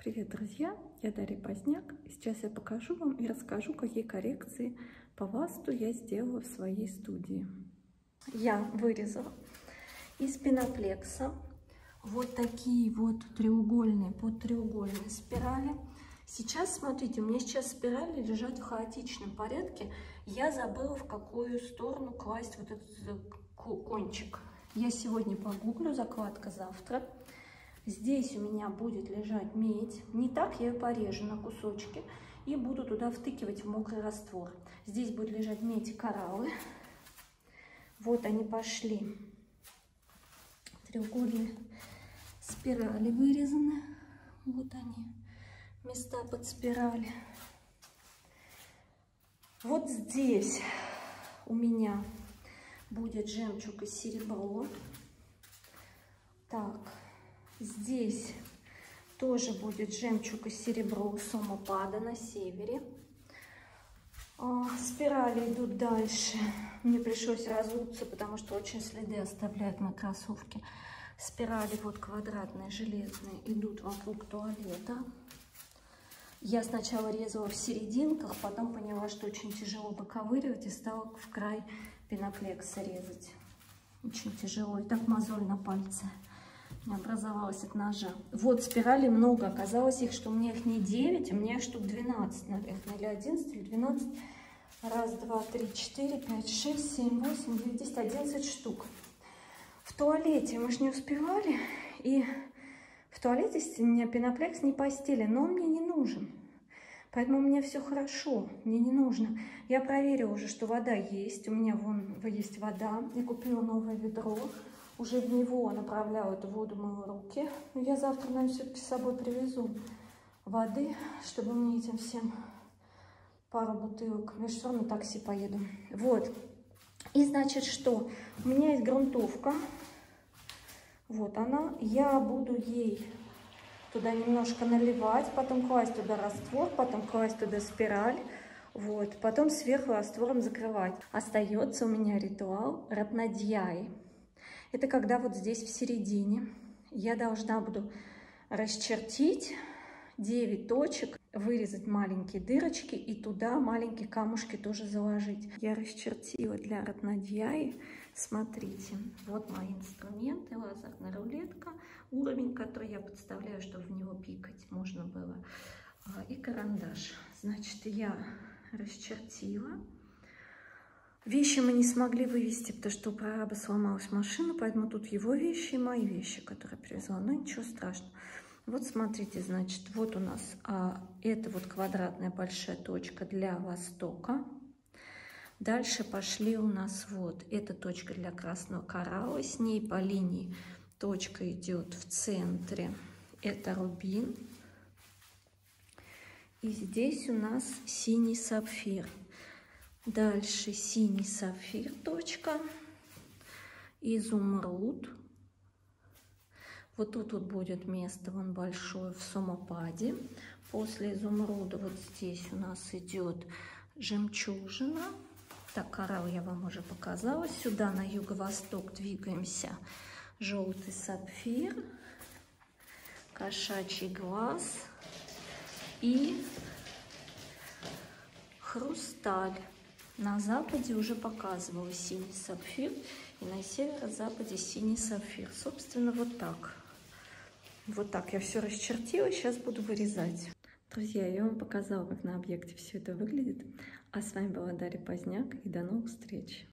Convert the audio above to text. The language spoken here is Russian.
Привет, друзья! Я Дарья Поздняк. Сейчас я покажу вам и расскажу, какие коррекции по васту я сделала в своей студии. Я вырезала из пеноплекса вот такие вот треугольные, подтреугольные спирали. Сейчас, смотрите, у меня сейчас спирали лежат в хаотичном порядке. Я забыла, в какую сторону класть вот этот кончик. Я сегодня погуглю, закладка завтра. Здесь у меня будет лежать медь. Не так, я ее порежу на кусочки и буду туда втыкивать в мокрый раствор. Здесь будет лежать медь и кораллы. Вот они пошли. Треугольные спирали вырезаны. Вот они, места под спирали. Вот здесь у меня будет жемчуг и серебро. Так. Здесь тоже будет жемчуг и серебро Сомопада на севере. Спирали идут дальше. Мне пришлось разуться, потому что очень следы оставляют мои кроссовки. Спирали вот квадратные, железные, идут вокруг туалета. Я сначала резала в серединках, потом поняла, что очень тяжело выковыривать, и стала в край пеноплекса резать. Очень тяжело. И так мозоль на пальце образовалась от ножа. Вот спиралей много. Оказалось, что у меня их не 9, у меня их штук 12, наверное, или 11, или 12. Раз, два, три, 4, 5, 6, 7, 8, 9, 10, 11 штук. В туалете мы же не успевали. И в туалете у меня пеноплекс не постелен, но он мне не нужен. Поэтому у меня все хорошо, мне не нужно. Я проверила уже, что вода есть. У меня вон есть вода. Я купила новое ведро. Уже в него направляю эту воду, мою руки. Но я завтра, наверное, все-таки с собой привезу воды, чтобы мне этим всем пару бутылок. Я все равно на такси поеду. Вот. И значит, что? У меня есть грунтовка. Вот она. Я буду ей туда немножко наливать, потом класть туда раствор, потом класть туда спираль. Вот. Потом сверху раствором закрывать. Остается у меня ритуал Ратнадьяи. Это когда вот здесь в середине я должна буду расчертить 9 точек, вырезать маленькие дырочки и туда маленькие камушки тоже заложить. Я расчертила для Ратнадьяи. Смотрите, вот мои инструменты, лазерная рулетка, уровень, который я подставляю, чтобы в него пикать можно было, и карандаш. Значит, я расчертила. Вещи мы не смогли вывести, потому что у прораба сломалась машина, поэтому тут его вещи и мои вещи, которые привезла. Но ничего страшного. Вот смотрите, значит, вот у нас это вот квадратная большая точка для востока. Дальше пошли у нас вот эта точка для красного коралла. С ней по линии точка идет в центре. Это рубин. И здесь у нас синий сапфир. Дальше синий сапфир, точка, изумруд. Вот тут вот будет место, вон большое, в Сомопаде. После изумруда вот здесь у нас идет жемчужина. Так, коралл я вам уже показала. Сюда на юго-восток двигаемся. Желтый сапфир, кошачий глаз и хрусталь. На западе уже показывала синий сапфир, и на северо-западе синий сапфир. Собственно, вот так. Вот так я все расчертила, сейчас буду вырезать. Друзья, я вам показала, как на объекте все это выглядит. А с вами была Дарья Поздняк, и до новых встреч!